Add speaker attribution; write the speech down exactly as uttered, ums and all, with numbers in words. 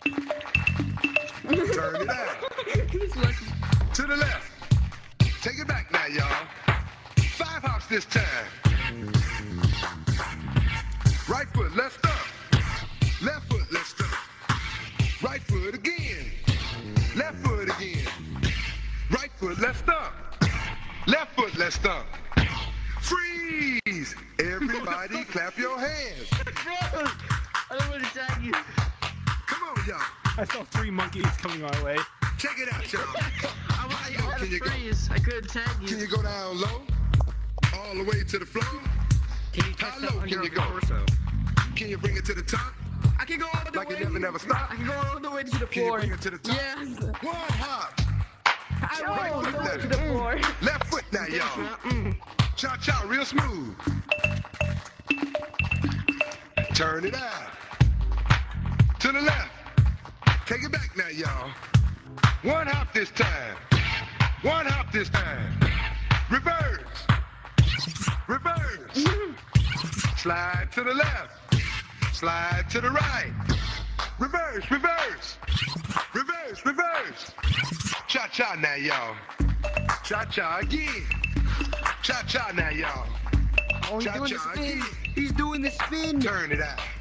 Speaker 1: Turn it out. To the left. Take it back now, y'all. Five hops this time. Right foot, left stomp. Left foot, left stomp. Right foot again. Left foot again. Right foot, left stomp. Left foot, left stomp. Freeze! Everybody clap your hands.
Speaker 2: Bro, I don't want to tag you.
Speaker 1: Come on, y'all.
Speaker 3: I saw three monkeys coming our way.
Speaker 1: Check it out, y'all.
Speaker 2: I, I, I had
Speaker 1: Can
Speaker 2: a
Speaker 1: you go?
Speaker 2: freeze. I couldn't tag you.
Speaker 1: Can you go down low? All the way to the floor?
Speaker 2: Can you
Speaker 1: How
Speaker 2: touch
Speaker 1: low
Speaker 2: the
Speaker 1: can
Speaker 2: under
Speaker 1: you
Speaker 2: of the
Speaker 1: go?
Speaker 2: torso?
Speaker 1: Can you bring it to the top?
Speaker 2: I can go all the
Speaker 1: Like
Speaker 2: way.
Speaker 1: it never, never stop?
Speaker 2: I can go all the way to the
Speaker 1: Can you
Speaker 2: floor.
Speaker 1: bring it to the top?
Speaker 2: Yeah.
Speaker 1: One hop.
Speaker 2: I
Speaker 1: Right
Speaker 2: will
Speaker 1: foot
Speaker 2: go
Speaker 1: left.
Speaker 2: to the floor.
Speaker 1: Left foot now, y'all.
Speaker 2: Mm.
Speaker 1: Cha-cha, real smooth. Turn it out. To the left. Take it back now, y'all. One hop this time. One hop this time. Reverse. Reverse. Slide to the left. Slide to the right. Reverse, reverse. Reverse, reverse. Cha-cha now, y'all. Cha-cha again. Cha-cha now, y'all.
Speaker 2: Oh, he's doing the
Speaker 1: Cha-cha
Speaker 2: spin.
Speaker 1: again.
Speaker 2: He's doing the spin.
Speaker 1: Turn it out.